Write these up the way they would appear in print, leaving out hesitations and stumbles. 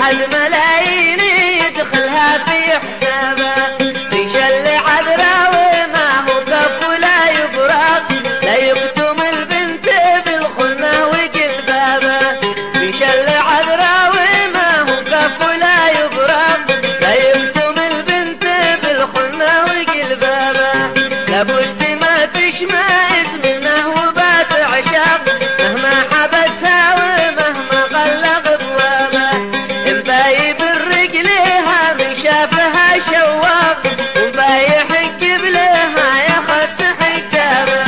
بعد ملايين يدخلها في حسابه. في شل عذراوي ما هو كف ولا يفرق، لا يكتم البنت بالخنه وقلبابه. في شل عذراوي ما هو كف ولا يفرق، لا يكتم البنت بالخنه وقلبابه. لابد ما تشمئز منه وبات عشاق، مهما حبسها ومهما غلق ابوابه. مبايب الرجلها من شافها شواق، ومبايح قبلها يخس حجابه.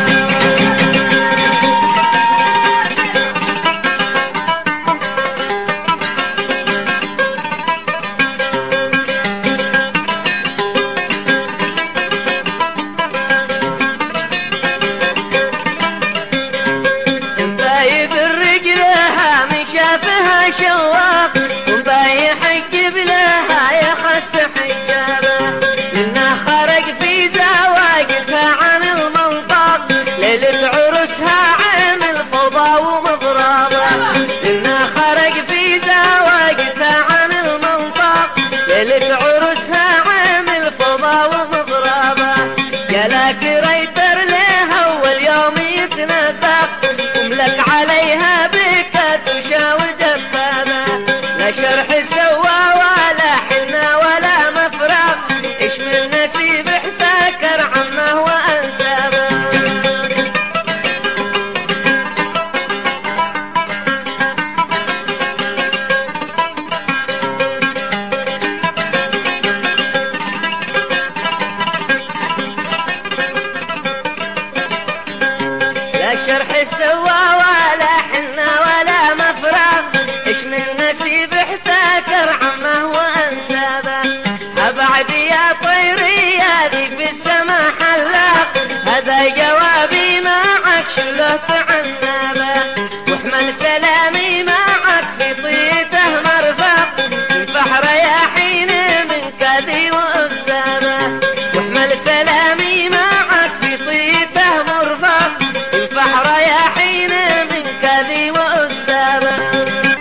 شافها شواق، ومبايح قبلها يخس حجابه. لنا خرج في زواقفها عن المنطق، ليلة عرسها عامل فضا ومضرابه. لنا خرج في زواقفها عن المنطق، ليلة عرسها عامل فضا ومضرابه. جلاك ريتر لها واليوم يتنطق، وملك عليها بكت وشاوي دبابه. لا شرح سوى ولا حنة ولا مفرق، ايش من نسيب احتكر عمه وانسابه. لا شرح سوى ولا حنة ولا مفرق، ايش من نسيب احتكر عمه وانسابه. ابعد يا طيري يا ذيك بالسما حلاق، هذا جوابي معك شله تعنابه. واحمل سلامي معك في طيته مرفق، من فحر يا حين من كذي وأنسابه. واحمل سلامي معك في طيته مرفق، من فحر يا حين من كذي وأنسابه.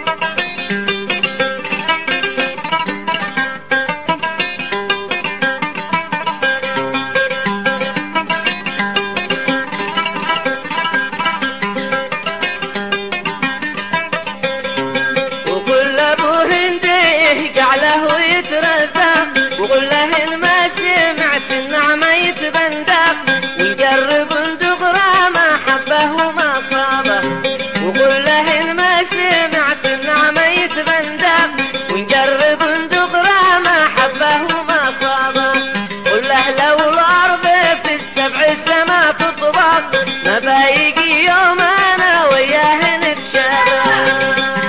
له يترزق، وقول له إن ما سمعت النعمة يتبندق، ويجرب الدغرى ما حبه وما صابه. وقول له إن ما سمعت النعمة يتبندق، ويجرب الدغرى ما حبه وما صابه. قل له لو الأرض في السبع سما تطبق، ما بايقي يوم أنا وياه نتشابه.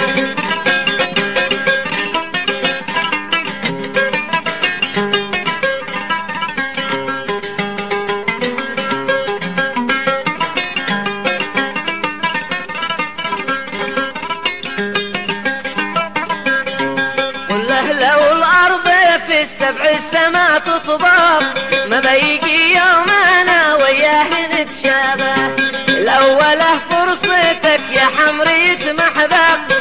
لو الأرض في السبع سما تطبق، ما بيجي يوم أنا وياه نتشابه. الأولى فرصتك يا حمرية محبق،